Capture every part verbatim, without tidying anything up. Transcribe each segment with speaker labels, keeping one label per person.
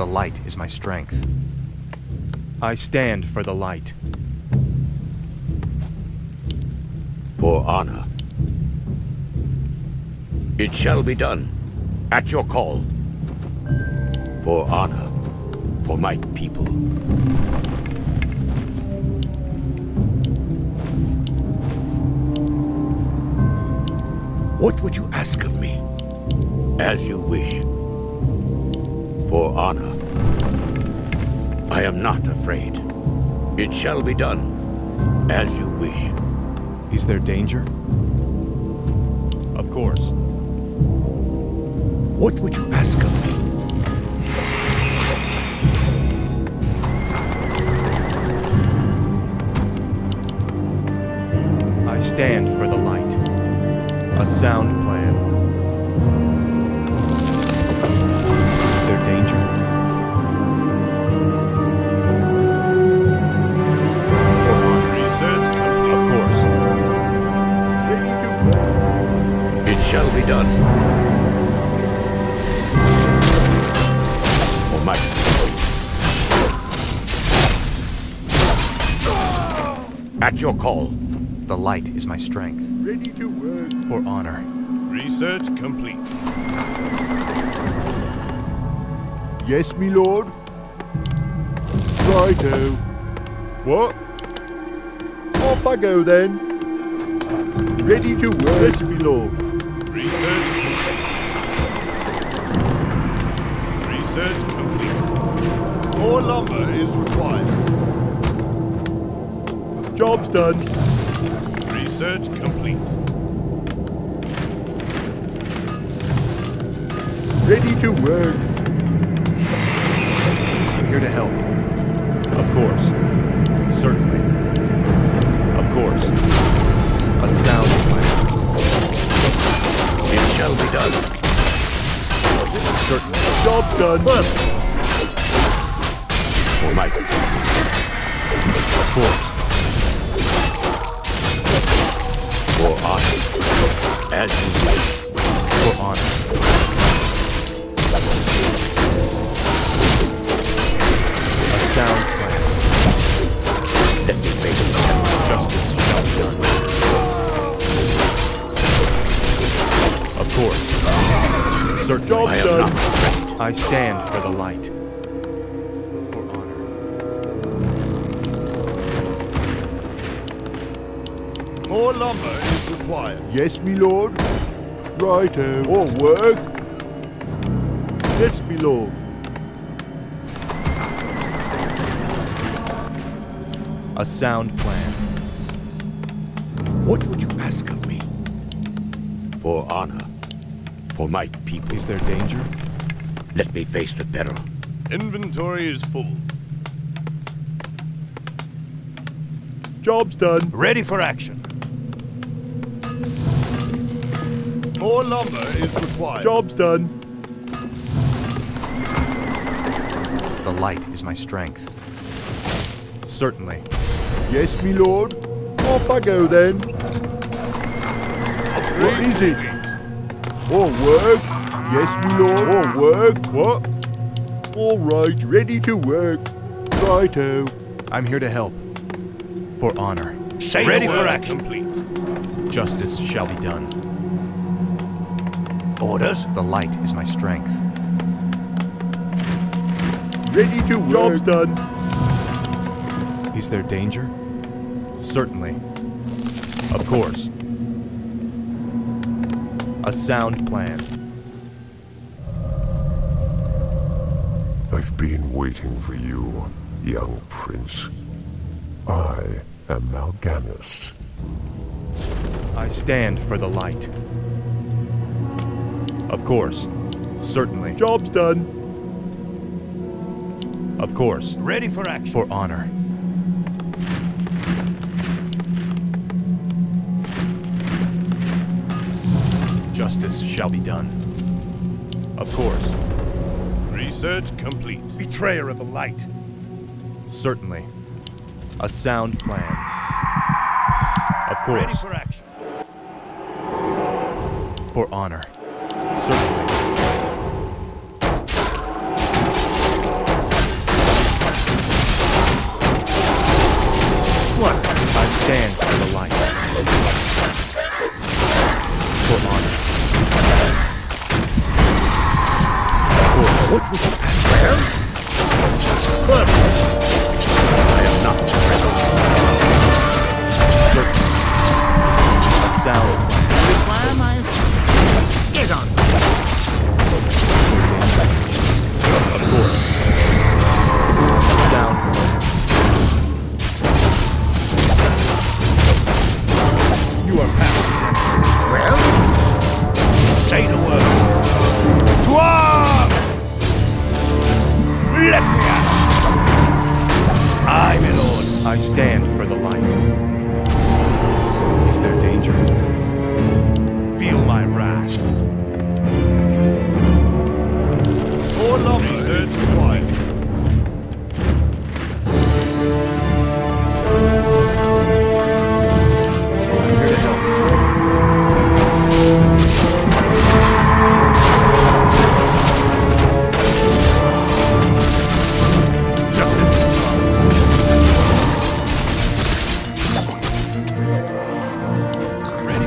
Speaker 1: The light is my strength. I stand for the light.
Speaker 2: For honor. It shall be done. At your call. For honor. For my people. What would you ask of me? As you wish. For honor. I am not afraid. It shall be done. As you wish.
Speaker 1: Is there danger? Of course.
Speaker 2: What would you ask of me?
Speaker 1: I stand for the light. A sound plan. Is there danger?
Speaker 2: Research.
Speaker 1: Of course.
Speaker 2: Ready to work. It shall be done. For my At your call.
Speaker 1: The light is my strength.
Speaker 2: Ready to work.
Speaker 1: For honor.
Speaker 3: Research complete.
Speaker 4: Yes, me lord. Righto. What? Off I go then. Ready to work. Yes, me lord.
Speaker 3: Research complete. Research complete. More lumber is required.
Speaker 4: Job's done.
Speaker 3: Research complete.
Speaker 4: Ready to work.
Speaker 1: I'm here to help. Of course. Certainly. Of course. A sound plan.
Speaker 2: It shall be done.
Speaker 1: Certainly.
Speaker 4: Job's done.
Speaker 2: For my
Speaker 1: Of course.
Speaker 2: For honor. As you wish.
Speaker 1: For honor. A sound plan.
Speaker 2: Let me make it.
Speaker 1: Justice shall be done. Of course. Sir, job's
Speaker 2: I am
Speaker 1: done.
Speaker 2: not afraid.
Speaker 1: I stand for the light. For honor.
Speaker 3: More lumber is required.
Speaker 4: Yes, me lord. Righto. Or work. Yes, me lord.
Speaker 1: A sound plan.
Speaker 2: What would you ask of me? For honor. For my people.
Speaker 1: Is there danger?
Speaker 2: Let me face the peril.
Speaker 3: Inventory is full.
Speaker 4: Job's done.
Speaker 3: Ready for action. More lumber is required.
Speaker 4: Job's done.
Speaker 1: The light is my strength. Certainly.
Speaker 4: Yes, me lord. Off I go then. What is it? Or work? Yes, me lord. Or work? What? All right, ready to work. Righto.
Speaker 1: I'm here to help. For honor.
Speaker 3: Ready for action. Complete.
Speaker 1: Justice shall be done.
Speaker 3: Orders.
Speaker 1: The light is my strength.
Speaker 4: Ready to work. Job's done.
Speaker 1: Is there danger? Certainly. Of course. A sound plan.
Speaker 5: I've been waiting for you, young prince. I am Mal'Ganis.
Speaker 1: I stand for the light. Of course. Certainly.
Speaker 4: Job's done.
Speaker 1: Of course.
Speaker 3: Ready for action.
Speaker 1: For honor. Justice shall be done. Of course.
Speaker 3: Research complete.
Speaker 2: Betrayer of the light.
Speaker 1: Certainly. A sound plan. Of
Speaker 3: Ready
Speaker 1: course.
Speaker 3: for action.
Speaker 1: For honor. Certainly. stand for the light. For honor.
Speaker 2: What was that? Well, I am not
Speaker 1: Certain. A sound.
Speaker 6: Require my assistance. Get on.
Speaker 1: Of course. Down.
Speaker 3: You are past.
Speaker 6: Well,
Speaker 2: say the word.
Speaker 3: Dwarf! Let me out!
Speaker 2: I, my lord.
Speaker 1: I stand for the light. Is there danger?
Speaker 3: Feel my wrath. More lumber is required.
Speaker 1: I'm here to help.
Speaker 3: Justice is ready.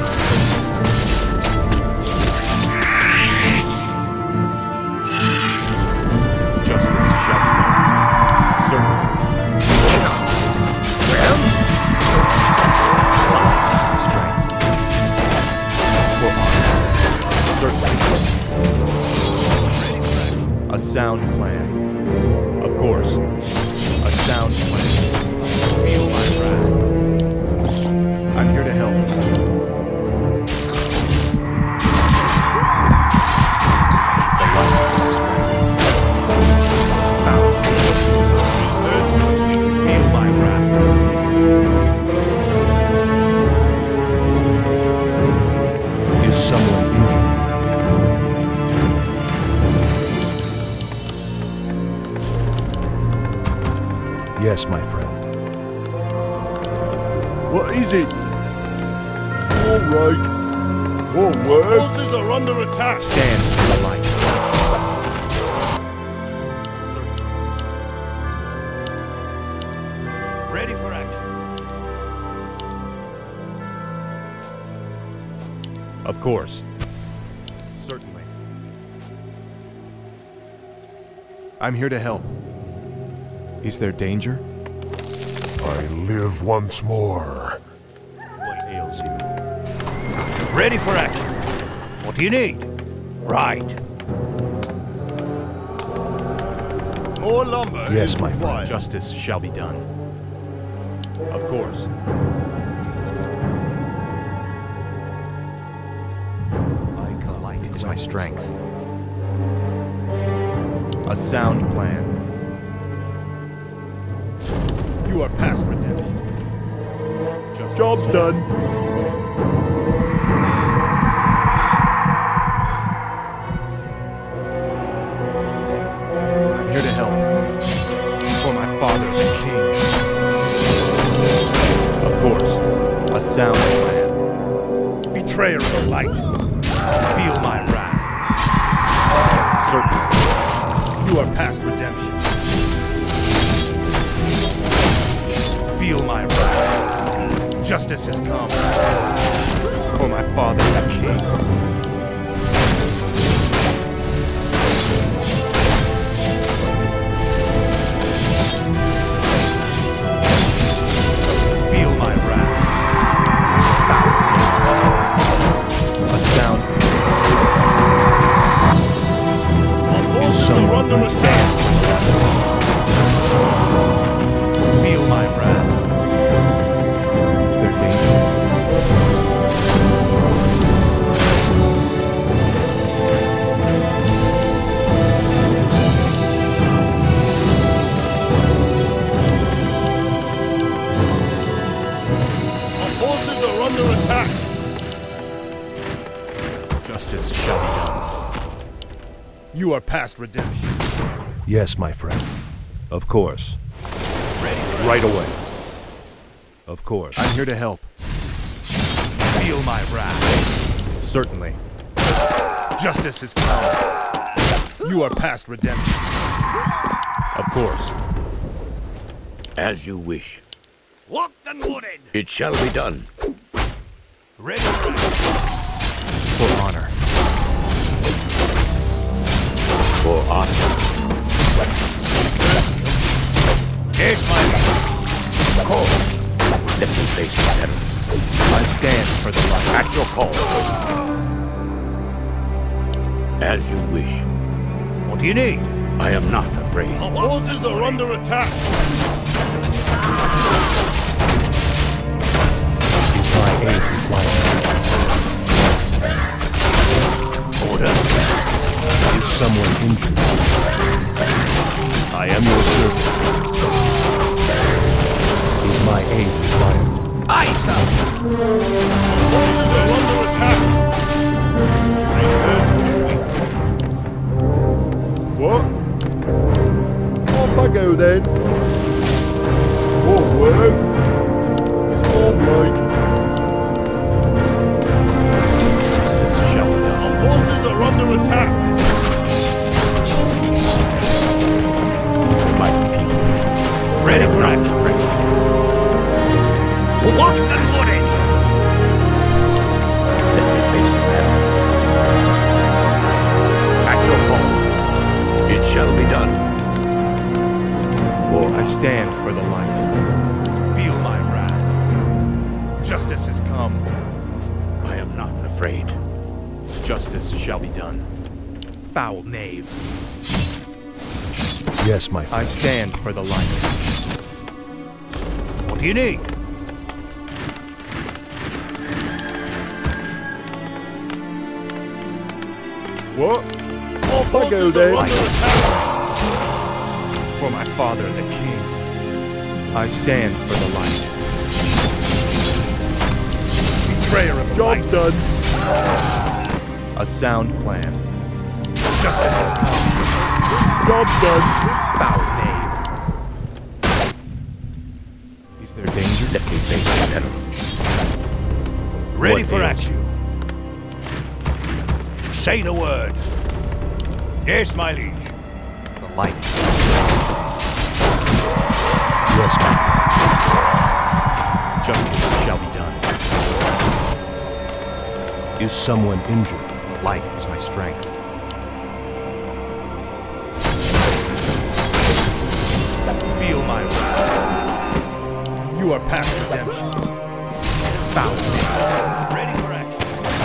Speaker 1: Justice shall be done. Certainly.
Speaker 6: well,
Speaker 1: Strength. For honor. Certainly. A sound plan. Of course. A sound plan. Feel my grasp. I'm here to help. The light is my strength. Bound. Feel my wrath. Is someone injured? Yes, my friend.
Speaker 4: What is it? All right. All work.
Speaker 3: Forces are under attack.
Speaker 1: Stand for the light.
Speaker 3: Ready for action.
Speaker 1: Of course. Certainly. I'm here to help. Is there danger?
Speaker 5: I live once more.
Speaker 1: What ails you?
Speaker 2: Ready for action. What do you need? Right.
Speaker 3: More lumber
Speaker 1: Yes,
Speaker 3: is
Speaker 1: my friend.
Speaker 3: required.
Speaker 1: Justice shall be done. Of course. The light is my strength. A sound plan.
Speaker 3: You are past redemption. Justice.
Speaker 4: Job's done.
Speaker 1: I'm here to help. For my father, the king. Of course. A sound plan.
Speaker 3: Betrayer of the light. Feel my wrath.
Speaker 1: Certainly.
Speaker 3: You are past redemption. Feel my wrath. Justice has come.
Speaker 1: For my father, the king.
Speaker 3: Feel my wrath.
Speaker 1: A sound.
Speaker 3: Our forces
Speaker 1: Someone
Speaker 3: are under
Speaker 1: must
Speaker 3: attack. Feel my wrath.
Speaker 1: Is there danger?
Speaker 3: Our forces are under attack.
Speaker 1: Justice shall be done.
Speaker 3: You are past redemption.
Speaker 1: Yes, my friend. Of course. Right away. Of course. I'm here to help.
Speaker 3: Feel my wrath.
Speaker 1: Certainly.
Speaker 3: Justice has come. You are past redemption.
Speaker 1: Of course.
Speaker 2: As you wish.
Speaker 3: Locked and loaded.
Speaker 2: It shall be done.
Speaker 3: Ready for action.
Speaker 1: For honor.
Speaker 2: For honor.
Speaker 3: Yes, my lord.
Speaker 2: Call. Let me face the peril.
Speaker 1: I stand for the light.
Speaker 2: At your call. As you wish.
Speaker 3: What do you need?
Speaker 2: I am not afraid.
Speaker 3: Our forces are under attack.
Speaker 1: Is my aid required?
Speaker 2: Orders.
Speaker 1: Is someone injured? I am your servant. Is my aid required?
Speaker 3: Aye, sir. Forces are under attack. Research complete.
Speaker 4: What? Off I go then. Forward. All right.
Speaker 1: Justice shall be done.
Speaker 3: Our forces are under attack.
Speaker 2: My people.
Speaker 3: Ready for action. Locked and loaded.
Speaker 2: Let me face the peril. At your call. It shall be done. For
Speaker 1: I stand for the light.
Speaker 3: Feel my wrath.
Speaker 1: Justice has come.
Speaker 2: I am not afraid.
Speaker 1: Justice shall be done. Foul knave.
Speaker 4: Yes, my friend.
Speaker 1: I stand for the light.
Speaker 3: What do you need?
Speaker 4: What?
Speaker 3: Off
Speaker 4: I go then.
Speaker 1: For my father, the king. I stand for the light.
Speaker 3: Betrayer of the
Speaker 4: Job's
Speaker 3: light.
Speaker 4: done.
Speaker 1: A sound plan.
Speaker 3: Justice has come.
Speaker 4: Job's done.
Speaker 1: Foul knave. Is there danger?
Speaker 2: Let me face the peril.
Speaker 3: Ready
Speaker 2: What
Speaker 3: for
Speaker 2: ails
Speaker 3: action. Say the word. Yes, my liege.
Speaker 1: The light.
Speaker 4: Yes, my
Speaker 1: Justice shall be done. Is someone injured? Light is my strength. Feel my wrath. You are past redemption. Foul knave.
Speaker 3: Ready for action.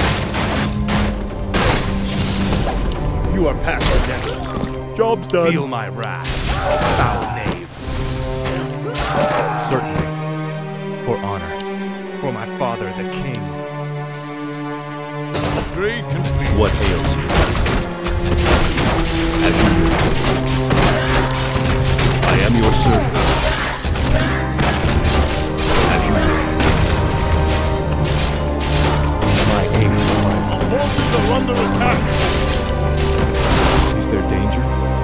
Speaker 1: You are past redemption.
Speaker 4: Job's done.
Speaker 1: Feel my wrath. Foul knave. Certainly. For honor. For my father, the king.
Speaker 3: Upgrade complete.
Speaker 1: What ails you?
Speaker 2: As you wish.
Speaker 1: I am your servant.
Speaker 2: As you wish.
Speaker 1: My aim is mine.
Speaker 3: Our forces are under attack.
Speaker 1: Is there danger?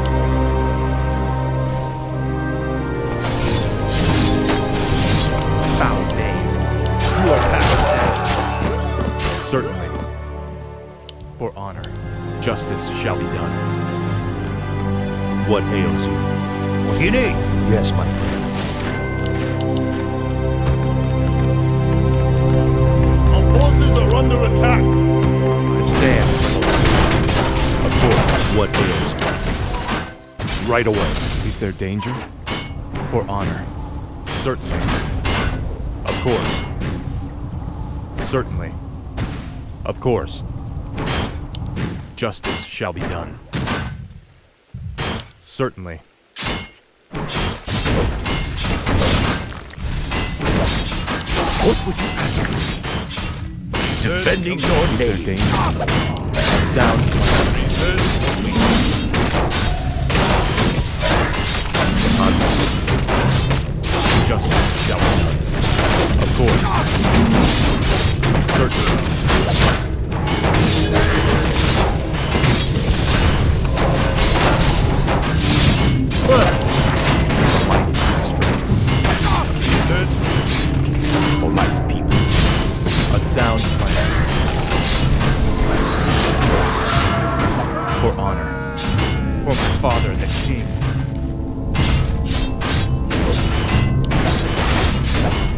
Speaker 1: Foul knave. You are past redemption. Certainly. For honor, justice shall be done. What ails you?
Speaker 3: What do you need?
Speaker 1: Yes, my friend.
Speaker 3: Our forces are under attack.
Speaker 1: I stand for the light. Of course. What ails you? Right away. Is there danger? For honor. Certainly. Of course. Certainly. Of course. Justice shall be done. Certainly.
Speaker 2: What would you ask me? Defending your
Speaker 1: Is there
Speaker 2: name.
Speaker 1: danger? Sound plan. Justice shall be done. Of course. Certainly. Light is my strength.
Speaker 2: For my people.
Speaker 1: A sound plan. For honor. For my father, the king.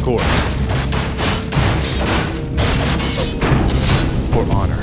Speaker 1: course. For honor.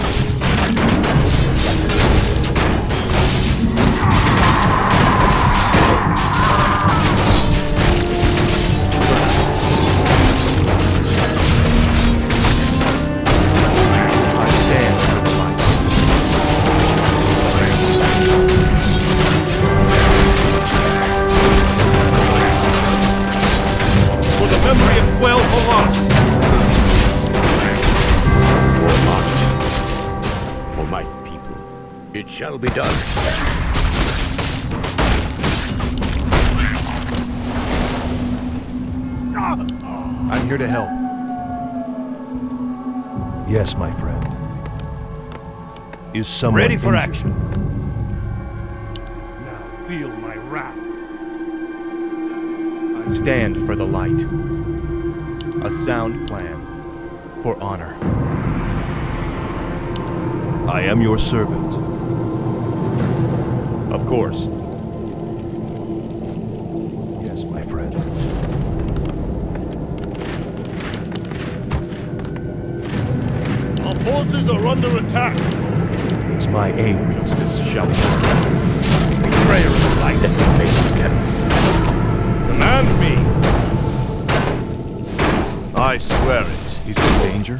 Speaker 2: It shall be done.
Speaker 1: I'm here to help.
Speaker 7: Yes, my friend. Is someone
Speaker 3: Ready for
Speaker 7: injured?
Speaker 3: action. Now feel my wrath.
Speaker 1: I stand for the light. A sound plan. For honor.
Speaker 7: I am your servant.
Speaker 1: Of course.
Speaker 7: Yes, my friend.
Speaker 3: Our forces are under attack.
Speaker 7: Is my aid reached us?
Speaker 1: Shall we?
Speaker 3: Betrayer of the light.
Speaker 2: Let me face the enemy.
Speaker 3: Command me. I swear it.
Speaker 1: He's in danger?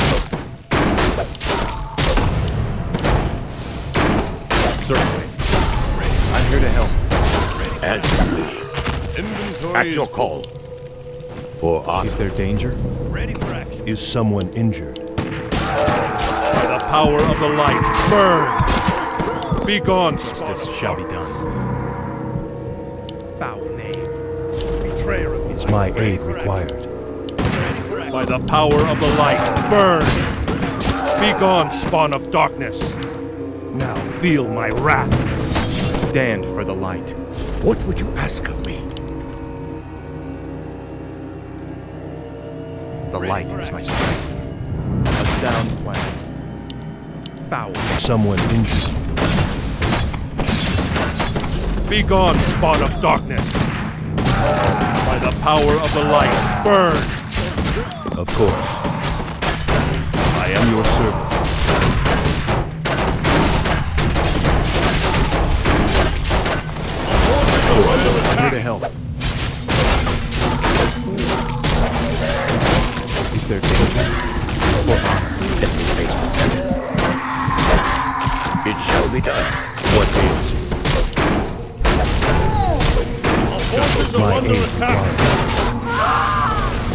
Speaker 1: Certainly. I'm here to help.
Speaker 2: As you wish.
Speaker 3: Inventory
Speaker 2: At
Speaker 3: is
Speaker 2: your call. For honor.
Speaker 1: Is there danger?
Speaker 3: ready for action.
Speaker 7: Is someone injured?
Speaker 3: By the power of the light, burn! Be gone,
Speaker 1: Justice shall be done.
Speaker 3: foul knave. Betrayer of the
Speaker 7: Is
Speaker 3: light.
Speaker 7: my
Speaker 3: Ready
Speaker 7: aid
Speaker 3: for
Speaker 7: required?
Speaker 3: action. By the power of the light, burn! Be gone, spawn of darkness. Now feel my wrath.
Speaker 1: Stand for the light.
Speaker 2: What would you ask of me?
Speaker 1: The light is my strength. A sound plan. Foul.
Speaker 7: Someone injured?
Speaker 3: Be gone, spawn of darkness. By the power of the light, burn!
Speaker 7: Of course. I am your servant.
Speaker 1: I'm here to help. Is there danger? For honor.
Speaker 2: Let me face the enemy. It shall be done.
Speaker 1: What is?
Speaker 3: Our forces are
Speaker 7: My
Speaker 3: under
Speaker 7: aid
Speaker 3: attack.
Speaker 7: required.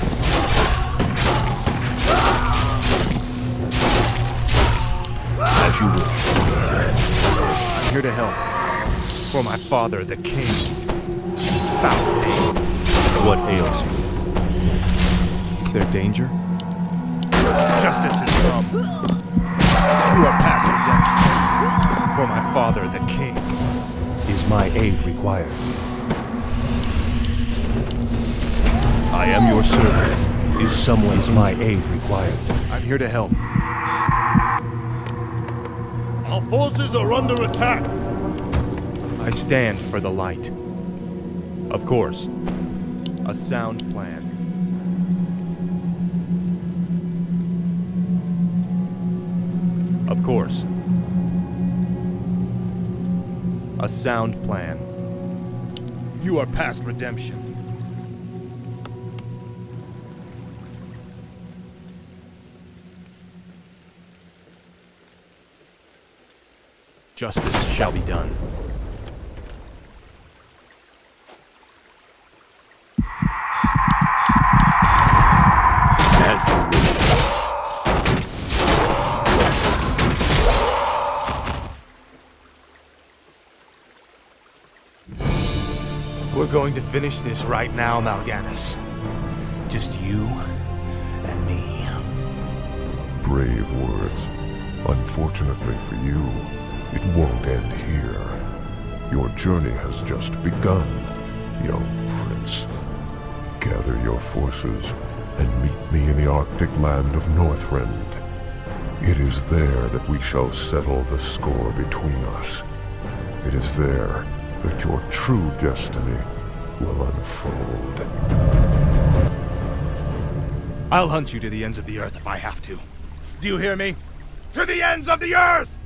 Speaker 7: As you wish.
Speaker 1: I'm here to help. For my father, the king. Foul name.
Speaker 7: What ails you?
Speaker 1: Is there danger?
Speaker 3: Justice has come. You are past redemption.
Speaker 1: For my father, the king.
Speaker 7: Is my aid required? I am your servant. Is someone's my aid required?
Speaker 1: I'm here to help.
Speaker 3: Our forces are under attack.
Speaker 1: I stand for the light. Of course. A sound plan. Of course. A sound plan.
Speaker 3: You are past redemption.
Speaker 1: Justice shall be done.
Speaker 2: As you wish.
Speaker 1: We're going to finish this right now, Mal'Ganis. Just you and me.
Speaker 5: Brave words. Unfortunately for you, it won't end here. Your journey has just begun, young prince. Gather your forces and meet me in the Arctic land of Northrend. It is there that we shall settle the score between us. It is there that your true destiny will unfold.
Speaker 1: I'll hunt you to the ends of the earth if I have to. Do you hear me? To the ends of the earth!